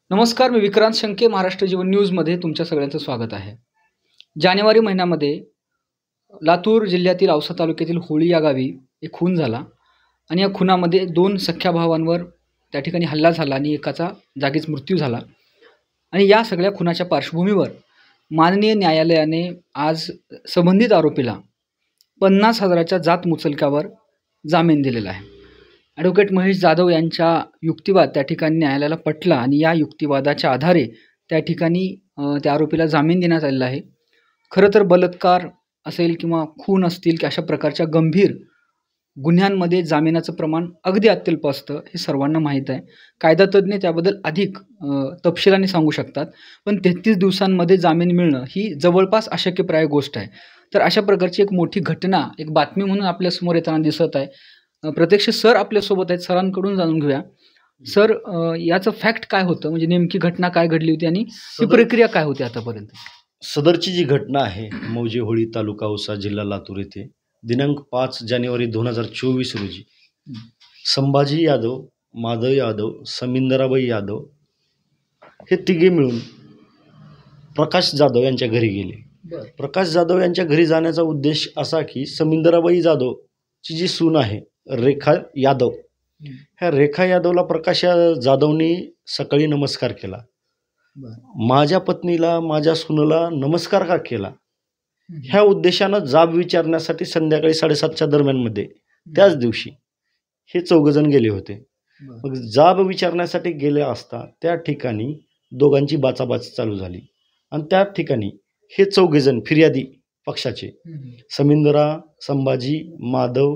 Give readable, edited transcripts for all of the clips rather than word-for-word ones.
नमस्कार, मी विक्रांत शंके. महाराष्ट्र जीवन न्यूजमध्ये तुमच्या सगळ्यांचं स्वागत आहे. जानेवारी महिन्यामध्ये लातूर जिल्ह्यातील औसा तालुक्यातील होळी या गावी एक खून झाला आणि या खुनामध्ये 2 सख्ख्या भावांवर त्या ठिकाणी हल्ला झाला आणि एकाचा जागीच मृत्यू झाला. आणि या सगळ्या खुनाच्या पार्श्वभूमीवर माननीय न्यायालयाने आज संबंधित आरोपीला 50,000च्या जात मुचलक्यावर जामीन दिलेला आहे. ॲडव्होकेट महेश जाधव यांच्या युक्तिवाद त्या ठिकाणी न्यायालयाला पटला आणि या युक्तिवादाच्या आधारे त्या ठिकाणी त्या आरोपीला जामीन देण्यात आलेला आहे. खरं तर बलात्कार असेल किंवा खून असतील की अशा प्रकारच्या गंभीर गुन्ह्यांमध्ये जामिनाचं प्रमाण अगदी अत्यल्प असतं, हे सर्वांना माहीत आहे. कायदातज्ञ त्याबद्दल अधिक तपशिलाने सांगू शकतात. पण 33 दिवसांमध्ये जामीन मिळणं ही जवळपास अशक्यप्राय गोष्ट आहे. तर अशा प्रकारची एक मोठी घटना, एक बातमी म्हणून आपल्यासमोर येताना दिसत आहे. प्रत्यक्ष सर आपल्यासोबत आहेत, सरांकडून जाणून घेऊया. सर, याचं फॅक्ट काय होतं, म्हणजे नेमकी घटना काय घडली होती आणि ही प्रक्रिया काय होती आतापर्यंत? सदरची जी घटना आहे मौजे होळी तालुका औसा जिल्हा लातूर येथे दिनांक 5 जानेवारी 2024 रोजी संभाजी यादव, माधव यादव, समिंदराबाई यादव हे तिघे मिळून प्रकाश जाधव यांच्या घरी गेले. प्रकाश जाधव यांच्या घरी जाण्याचा उद्देश असा की समिंदराबाई जाधवची जी सून आहे रेखा यादव, ह्या रेखा यादवला प्रकाश जाधवनी सकाळी नमस्कार केला. माझ्या पत्नीला, माझ्या सुनेला नमस्कार का केला, ह्या उद्देशानं जाब विचारण्यासाठी संध्याकाळी 7:30च्या दरम्यानमध्ये त्याच दिवशी हे चौघजण गेले होते. मग जाब विचारण्यासाठी गेले असता त्या ठिकाणी दोघांची बाचाबाची चालू झाली आणि त्या ठिकाणी हे चौघेजण फिर्यादी पक्षाचे समिंदरा, संभाजी, माधव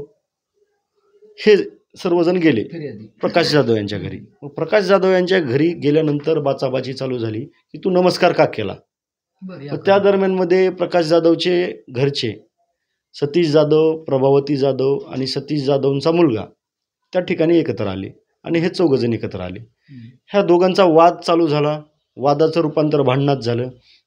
हे सर्वजण गेले प्रकाश जाधव यांच्या घरी. मग प्रकाश जाधव यांच्या घरी गेल्यानंतर बाचाबाची चालू झाली की तू नमस्कार का केला. त्या दरम्यानमध्ये प्रकाश जाधवचे घरचे सतीश जाधव, प्रभावती जाधव आणि सतीश जाधवचा मुलगा त्या ठिकाणी एकत्र आले आणि हे चौघजण एकत्र आले. ह्या दोघांचा वाद चालू झाला. वादाचं रूपांतर भांडणात झालं.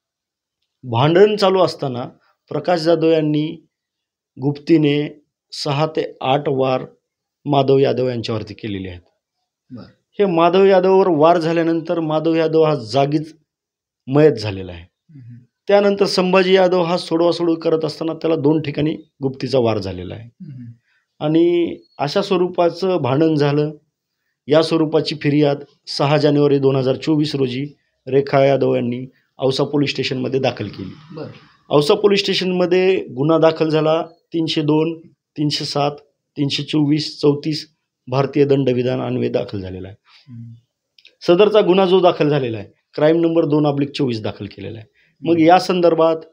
भांडण चालू असताना प्रकाश जाधव यांनी गुप्तीने 6 ते 8 वार माधव यादव यांच्यावरती केलेले आहेत. हे माधव यादववर वार झाल्यानंतर माधव यादव हा जागीच मयत झालेला आहे. त्यानंतर संभाजी यादव हा सोडवासोडवी करत असताना त्याला 2 ठिकाणी गुप्तीचा वार झालेला आहे आणि अशा स्वरूपाचं भांडण झालं. या स्वरूपाची फिर्याद 6 जानेवारी 2024 रोजी रेखा यादव यांनी औसा पोलीस स्टेशनमध्ये दाखल केली. औसा पोलीस स्टेशनमध्ये गुन्हा दाखल झाला. 302, 307, 324, 34 भारतीय दंडविधान अन्वये दाखल झालेला आहे. सदरचा गुन्हा जो दाखल झालेला आहे क्राईम नंबर 2/24 दाखल केलेला आहे. मग या संदर्भात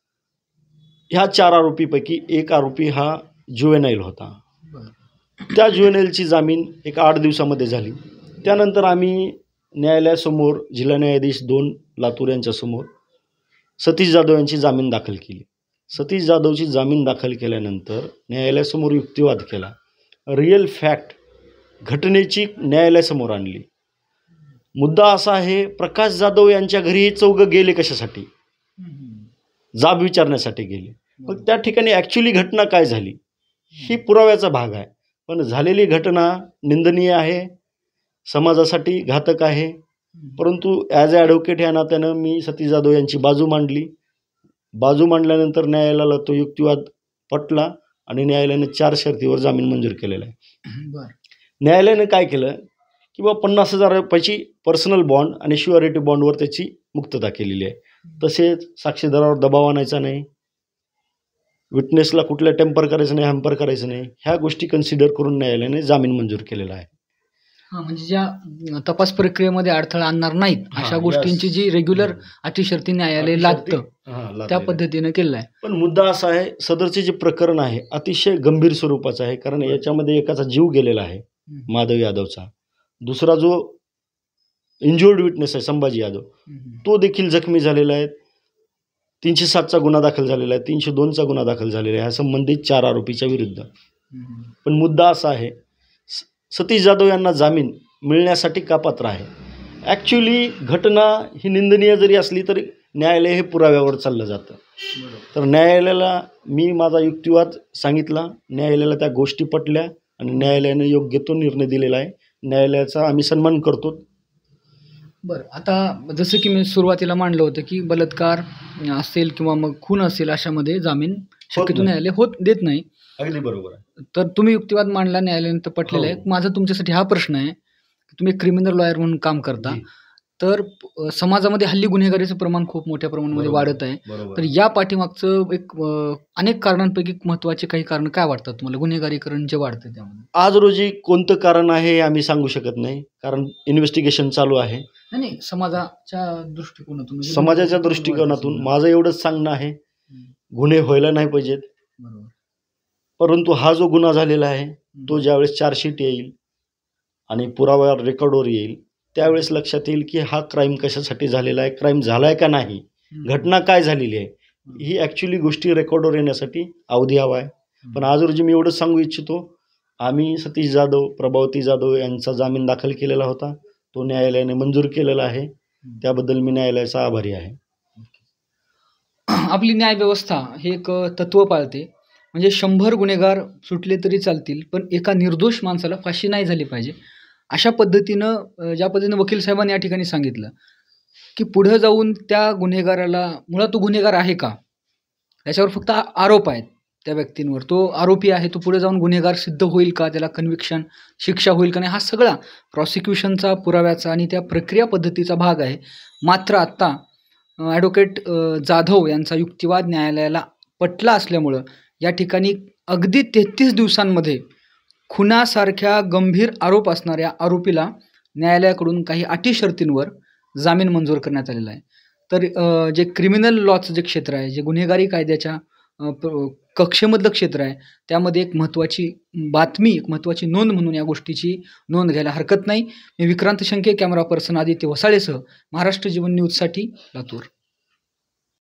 ह्या 4 आरोपीपैकी एक आरोपी हा ज्युवेनाईल होता. त्या ज्युवेनाईलची जामीन एक 8 दिवसामध्ये झाली. त्यानंतर आम्ही न्यायालयासमोर जिल्हा न्यायाधीश 2 लातूर यांच्यासमोर सतीश जाधव यांची जामीन दाखल केली. सतीश जाधवची जामीन दाखल केल्यानंतर न्यायालयासमोर युक्तिवाद केला. रिअल फॅक्ट घटनेची न्यायालयासमोर आणली. मुद्दा असा आहे, प्रकाश जाधव यांच्या घरी हे चौघं गेले कशासाठी? जाब विचारण्यासाठी गेले. मग त्या ठिकाणी ॲक्च्युली घटना काय झाली ही पुराव्याचा भाग आहे. पण झालेली घटना निंदनीय आहे, समाजासाठी घातक आहे. परंतु ॲज अ ॲडव्होकेट ह्या नात्यानं मी सतीश जाधव यांची बाजू मांडली. बाजू मांडल्यानंतर न्यायालयाला तो युक्तिवाद पटला आणि न्यायालयाने 4 शर्तीवर जामीन मंजूर केलेला आहे. न्यायालयाने काय केलं की 50,000 रुपयाची पर्सनल बॉन्ड आणि श्युअरिटी बॉन्डवर त्याची मुक्तता केलेली आहे. तसेच साक्षीदारावर दबाव आणायचा नाही, विटनेसला कुठल्या टेम्पर करायचं नाही, हॅम्पर करायचं नाही, ह्या गोष्टी कन्सिडर करून न्यायालयाने जामीन मंजूर केलेला आहे. म्हणजे ज्या तपास प्रक्रियेमध्ये अडथळा आणणार नाहीत अशा गोष्टींची जी रेग्युलर अटीशर्ती न्यायालय लागतं त्या पद्धतीनं केलं आहे. पण मुद्दा असा आहे, सदरचे जे प्रकरण आहे अतिशय गंभीर स्वरूपाचं आहे. कारण याच्यामध्ये एकाचा जीव गेलेला आहे माधव यादवचा. दुसरा जो इंज्युर्ड विटनेस आहे संभाजी यादव, तो देखील जखमी झालेला आहे. 307चा गुन्हा दाखल झालेला आहे, 302चा गुन्हा दाखल झालेला आहे ह्या संबंधित 4 आरोपीच्या विरुद्ध. पण मुद्दा असा आहे, सतीश जाधव यांना जामीन मिळण्यासाठी का पात्र आहे? ॲक्च्युली घटना ही निंदनीय जरी असली तरी न्यायालय हे पुराव्यावर चाललं जातं. तर न्यायालयाला मी माझा युक्तिवाद सांगितला, न्यायालयाला त्या गोष्टी पटल्या आणि न्यायालयाने योग्य तो निर्णय दिलेला आहे. न्यायालयाचा आम्ही सन्मान करतो. बरं, आता जसं की मी सुरुवातीला मांडलं होतं की बलात्कार असेल किंवा मग खून असेल अशामध्ये जामीन शक्यतो नाही. न्यायालय देत नाही. अगदी बरोबर आहे. तर तुम्ही युक्तिवाद मांडला, न्यायालयाने तर पटलेलं आहे. हो. माझा तुमच्यासाठी हा प्रश्न आहे, की तुम्ही एक क्रिमिनल लॉयर म्हणून काम करता. जी. तर समाजामध्ये हल्ली गुन्हेगारीचं प्रमाण खूप मोठ्या प्रमाणामध्ये बरोबर. वाढत आहे. बरोबर तर आहे. या पाठीमागचं एक अनेक कारणांपैकी महत्त्वाचे काही कारण काय वाटतात तुम्हाला गुन्हेगारीकरण जे वाढतं त्यामध्ये? आज रोजी कोणतं कारण आहे हे आम्ही सांगू शकत नाही. कारण इन्व्हेस्टिगेशन चालू आहे. नाही, नाही, समाजाच्या दृष्टिकोनातून म्हणजे समाजाच्या गुन्हेगारीचं प्रमाण वाढतं दृष्टिकोनातून समजा. माझं एवढंच सांगणं आहे, हं, गुन्हे व्हायला नाही पाहिजेत. बरोबर. परंतु हा जो गुन्हा झालेला आहे, तो हं, ज्यावेळेस चार्जशीट येईल आणि पुरावा रेकॉर्डवर येईल, त्यावेळेस लक्षात येईल की हा क्राईम कशासाठी झालेला आहे, क्राईम झाला आहे का नाही, हं, घटना काय झालेली आहे. हं, ही ॲक्च्युअली गोष्टी रेकॉर्डवर येण्यासाठी अवधी हवा आहे. पण हं. आज रोजी मी एवढंच सांगू इच्छितो, आम्ही सतीश जाधव, प्रभावती जाधव यांचा जामीन दाखल केलेला होता. तो न्यायालयाने मंजूर केलेला आहे. त्याबद्दल मी न्यायालयाचा आभारी आहे. आपली न्यायव्यवस्था हे एक तत्त्व पाळते. म्हणजे 100 गुन्हेगार सुटले तरी चालतील, पण एका निर्दोष माणसाला फाशी नाही झाली पाहिजे. अशा पद्धतीनं ज्या पद्धतीनं वकील साहेबांनी या ठिकाणी सांगितलं, की पुढं जाऊन त्या गुन्हेगाराला मुळात तो गुन्हेगार आहे का? त्याच्यावर फक्त आरोप आहेत त्या व्यक्तींवर. तो आरोपी आहे, तो पुढे जाऊन गुन्हेगार सिद्ध होईल का? त्याला कन्व्हिक्शन, शिक्षा होईल का नाही? हा सगळा प्रॉसिक्युशनचा, पुराव्याचा आणि त्या प्रक्रिया पद्धतीचा भाग आहे. मात्र आत्ता ॲडव्होकेट जाधव यांचा युक्तिवाद न्यायालयाला पटला असल्यामुळं या ठिकाणी अगदी 33 दिवसांमध्ये खुनासारख्या गंभीर आरोप असणाऱ्या आरोपीला न्यायालयाकडून काही अटी शर्तींवर जामीन मंजूर करण्यात आलेला आहे. तर जे क्रिमिनल लॉचं जे क्षेत्र आहे, जे गुन्हेगारी कायद्याच्या कक्षेमधलं क्षेत्र आहे, त्यामध्ये एक महत्त्वाची बातमी, एक महत्त्वाची नोंद म्हणून या गोष्टीची नोंद घ्यायला हरकत नाही. मी विक्रांत शंके, कॅमेरा पर्सन आदित्य वसाळेसह महाराष्ट्र जीवन न्यूजसाठी लातूर.